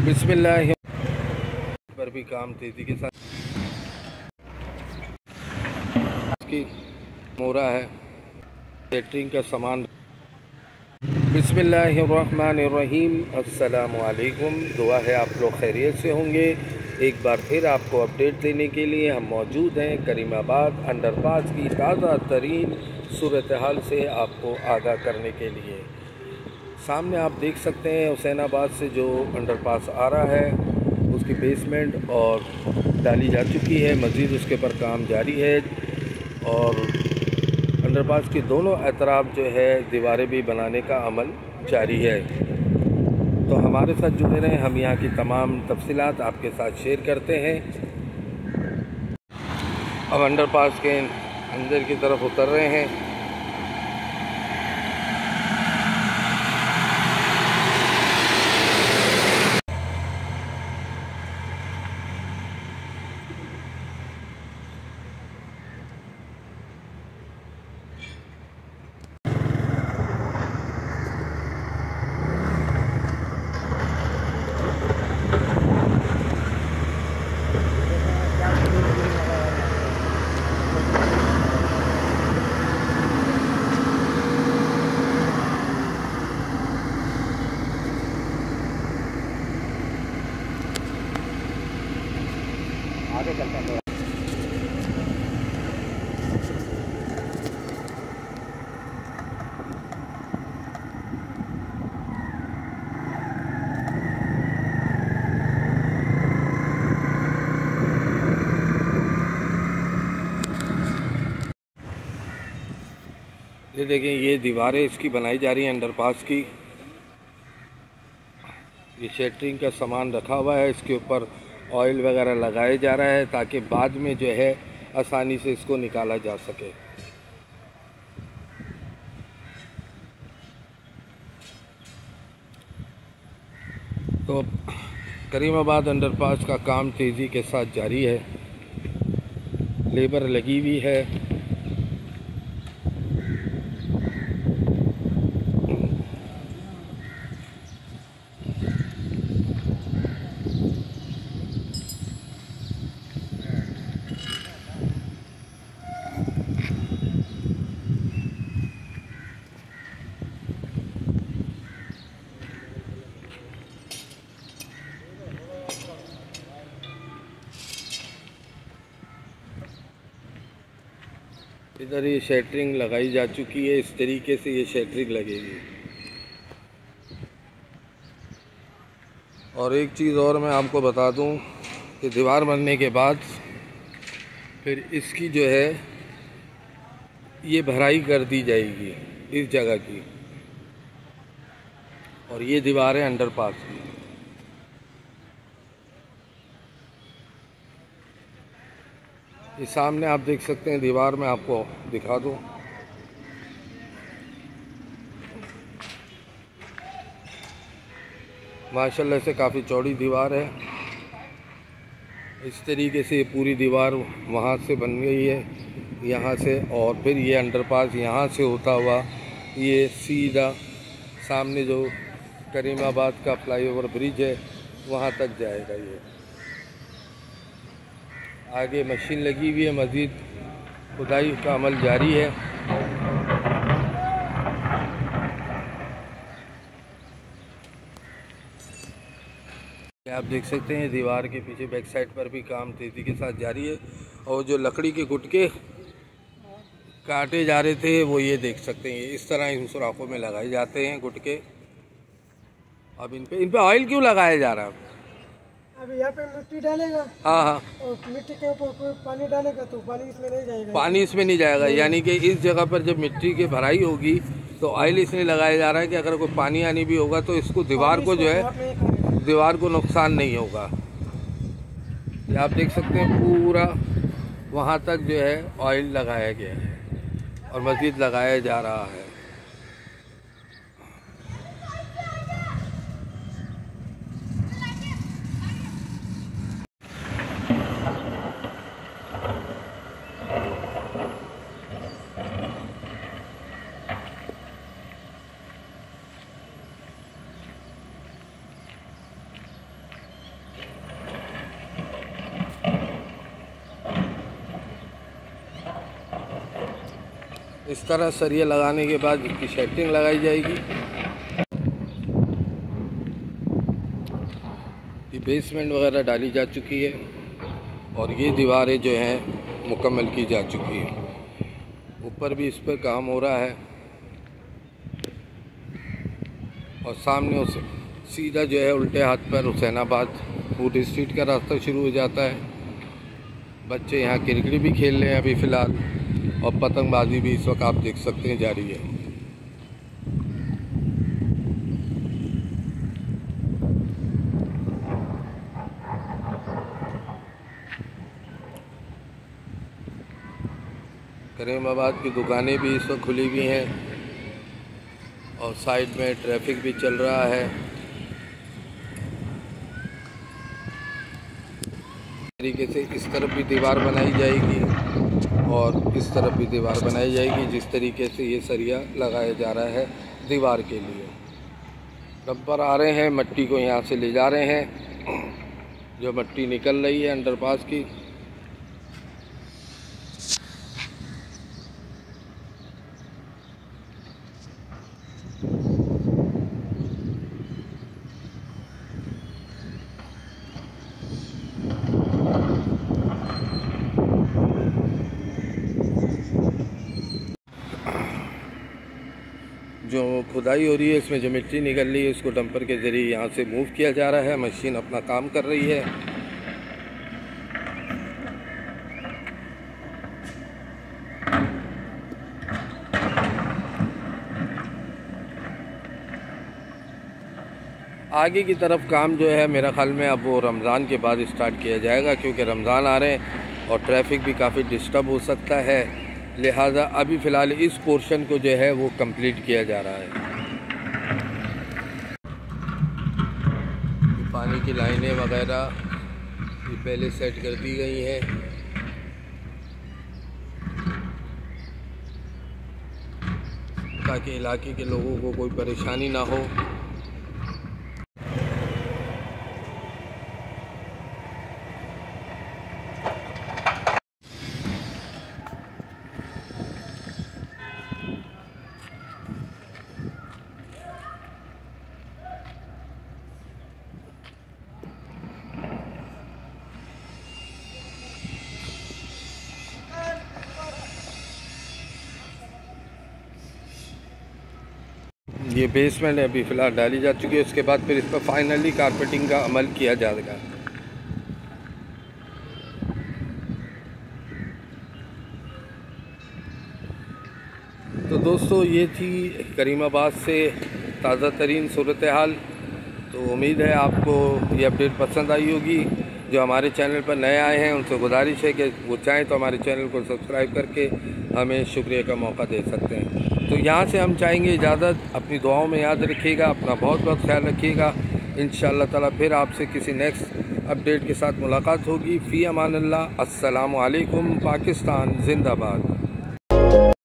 बिस्मिल्लाह पर भी काम तेज़ी के साथ की मोरा है कैटरिंग का सामान। बिस्मिल्लाहिर्रहमानिर्रहीम, अस्सलामु अलैकुम। दुआ है आप लोग खैरियत से होंगे। एक बार फिर आपको अपडेट देने के लिए हम मौजूद हैं करीमाबाद अंडरपास की ताज़ा तरीन सूरत हाल से आपको आगाह करने के लिए। सामने आप देख सकते हैं हुसैनाबाद से जो अंडरपास आ रहा है उसकी बेसमेंट और डाली जा चुकी है, मज़ीद उसके ऊपर काम जारी है और अंडरपास के दोनों अतराफ जो है दीवारें भी बनाने का अमल जारी है। तो हमारे साथ जुड़े रहें, हम यहाँ की तमाम तफसीलात आपके साथ शेयर करते हैं। अब अंडरपास के अंदर की तरफ उतर रहे हैं। आगे चलते हैं। ये देखें, ये दीवारें इसकी बनाई जा रही हैं अंडरपास की। ये शटरिंग का सामान रखा हुआ है, इसके ऊपर ऑयल वगैरह लगाया जा रहा है ताकि बाद में जो है आसानी से इसको निकाला जा सके। तो करीमाबाद अंडरपास का काम तेज़ी के साथ जारी है, लेबर लगी हुई है। इधर ये शटरिंग लगाई जा चुकी है, इस तरीके से ये शटरिंग लगेगी। और एक चीज़ और मैं आपको बता दूं कि दीवार बनने के बाद फिर इसकी जो है ये भराई कर दी जाएगी इस जगह की, और ये दीवार है अंडरपास की। ये सामने आप देख सकते हैं दीवार, में आपको दिखा दूं। माशाल्लाह से काफ़ी चौड़ी दीवार है। इस तरीके से पूरी दीवार वहाँ से बन गई है, यहाँ से, और फिर ये अंडरपास यहाँ से होता हुआ ये सीधा सामने जो करीमाबाद का फ्लाईओवर ब्रिज है वहाँ तक जाएगा। ये आगे मशीन लगी हुई है, मज़ीद खुदाई का अमल जारी है। आप देख सकते हैं दीवार के पीछे बैक साइड पर भी काम तेज़ी के साथ जारी है, और जो लकड़ी के गुटके काटे जा रहे थे वो ये देख सकते हैं, इस तरह इन सुराखों में लगाए जाते हैं गुटके। अब इन पे ऑयल क्यों लगाया जा रहा है? अभी यहाँ पे मिट्टी डालेगा। हाँ हाँ, और मिट्टी के ऊपर कोई पानी डालेगा तो पानी इसमें नहीं जाएगा। पानी इसमें नहीं जाएगा, यानी कि इस जगह पर जब मिट्टी की भराई होगी तो ऑयल इसलिए लगाया जा रहा है कि अगर कोई पानी आनी भी होगा तो इसको दीवार को जो है दीवार को नुकसान नहीं होगा। ये आप देख सकते हैं पूरा वहाँ तक जो है ऑयल लगाया गया है और मज़ीद लगाया जा रहा है। इस तरह सरिया लगाने के बाद इसकी शेटिंग लगाई जाएगी। ये बेसमेंट वगैरह डाली जा चुकी है और ये दीवारें जो हैं मुकम्मल की जा चुकी है। ऊपर भी इस पर काम हो रहा है और सामने उसे सीधा जो है उल्टे हाथ पर हुसैनाबाद फूड स्ट्रीट का रास्ता शुरू हो जाता है। बच्चे यहाँ क्रिकेट भी खेल रहे हैं अभी फ़िलहाल और पतंगबाजी भी इस वक्त आप देख सकते हैं जारी है। करीमाबाद की दुकानें भी इस वक्त खुली हुई हैं और साइड में ट्रैफिक भी चल रहा है। तरीके से इस तरफ भी दीवार बनाई जाएगी और इस तरफ भी दीवार बनाई जाएगी। जिस तरीके से ये सरिया लगाया जा रहा है दीवार के लिए। डंपर आ रहे हैं, मट्टी को यहाँ से ले जा रहे हैं। जो मट्टी निकल रही है अंडरपास की, जो खुदाई हो रही है इसमें जो मिट्टी निकल रही है इसको डंपर के ज़रिए यहाँ से मूव किया जा रहा है। मशीन अपना काम कर रही है। आगे की तरफ काम जो है मेरा ख़्याल में अब वो रमज़ान के बाद स्टार्ट किया जाएगा, क्योंकि रमज़ान आ रहे हैं और ट्रैफिक भी काफ़ी डिस्टर्ब हो सकता है। लिहाजा अभी फ़िलहाल इस पोर्शन को जो है वो कंप्लीट किया जा रहा है। पानी की लाइनें वगैरह ये पहले सेट कर दी गई हैं। ताकि इलाके के लोगों को कोई परेशानी ना हो। ये बेसमेंट अभी फ़िलहाल डाली जा चुकी है। उसके बाद फिर इस पर फाइनली कारपेटिंग का अमल किया जाएगा। तो दोस्तों ये थी करीमाबाद से ताज़ा तरीन सूरत हाल। तो उम्मीद है आपको ये अपडेट पसंद आई होगी। जो हमारे चैनल पर नए आए हैं उनसे गुजारिश है कि वो चाहें तो हमारे चैनल को सब्सक्राइब करके हमें शुक्रिया का मौका दे सकते हैं। तो यहाँ से हम चाहेंगे इजाज़त। अपनी दुआओं में याद रखिएगा, अपना बहुत बहुत ख्याल रखिएगा। इंशाअल्लाह ताला फिर आपसे किसी नेक्स्ट अपडेट के साथ मुलाकात होगी। फ़ी अमान अल्लाह। अस्सलामु अलैकुम। पाकिस्तान जिंदाबाद।